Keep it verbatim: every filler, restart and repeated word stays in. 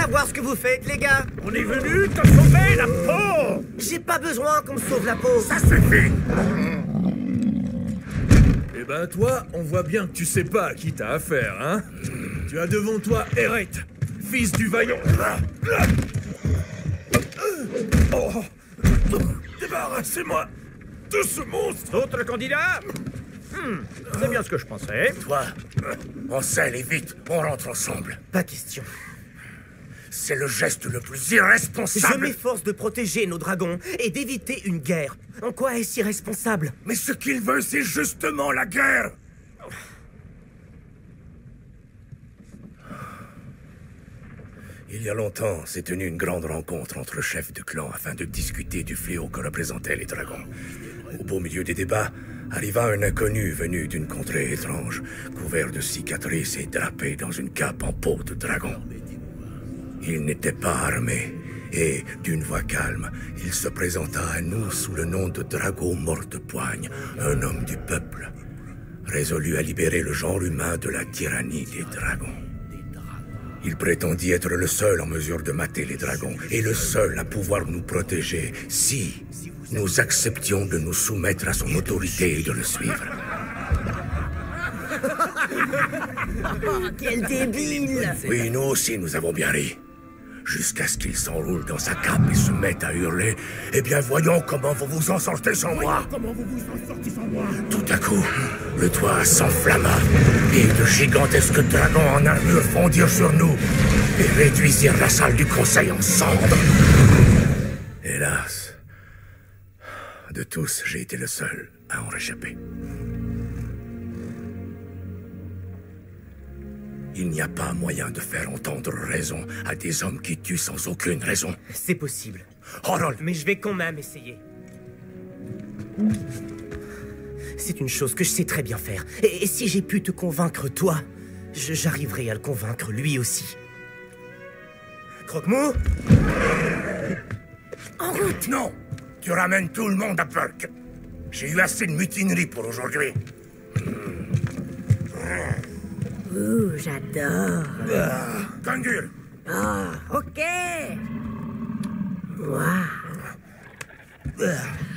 savoir ce que vous faites, les gars. On est venu te sauver la peau. J'ai pas besoin qu'on me sauve la peau. Ça suffit. Eh ben toi, on voit bien que tu sais pas à qui t'as affaire, hein. Tu as devant toi Eret, fils du vaillant. Oh. Débarrassez-moi de ce monstre. D'autres candidats? Hmm, c'est bien ce que je pensais. Toi, on scelle et vite, on rentre ensemble. Pas question. C'est le geste le plus Je irresponsable. m'efforce de protéger nos dragons et d'éviter une guerre. En quoi est-ce irresponsable? Mais ce qu'il veut, c'est justement la guerre. Il y a longtemps, s'est tenue une grande rencontre entre chefs de clan afin de discuter du fléau que représentaient les dragons. Au beau milieu des débats, arriva un inconnu venu d'une contrée étrange, couvert de cicatrices et drapé dans une cape en peau de dragon. Il n'était pas armé, et, d'une voix calme, il se présenta à nous sous le nom de Drago Mortepoigne, un homme du peuple, résolu à libérer le genre humain de la tyrannie des dragons. Il prétendit être le seul en mesure de mater les dragons, et le seul à pouvoir nous protéger, si nous acceptions de nous soumettre à son autorité et de le suivre. Oh, quel débile! Oui, nous aussi, nous avons bien ri. Jusqu'à ce qu'il s'enroule dans sa cape et se mette à hurler. Eh bien, voyons comment vous vous en sortez sans moi. Comment vous vous en sortez sans moi? Tout à coup, le toit s'enflamma, et de gigantesques dragons en armure fondirent sur nous, et réduisirent la salle du conseil en cendres. Hélas, de tous, j'ai été le seul à en réchapper. Il n'y a pas moyen de faire entendre raison à des hommes qui tuent sans aucune raison. C'est possible. Harold! Mais je vais quand même essayer. C'est une chose que je sais très bien faire. Et, et si j'ai pu te convaincre, toi, je- j'arriverai à le convaincre, lui aussi. Croque-mou? En route! Non! Tu ramènes tout le monde à Perk. J'ai eu assez de mutinerie pour aujourd'hui. Ouh, j'adore. Kangul! Ah, ok. Waouh.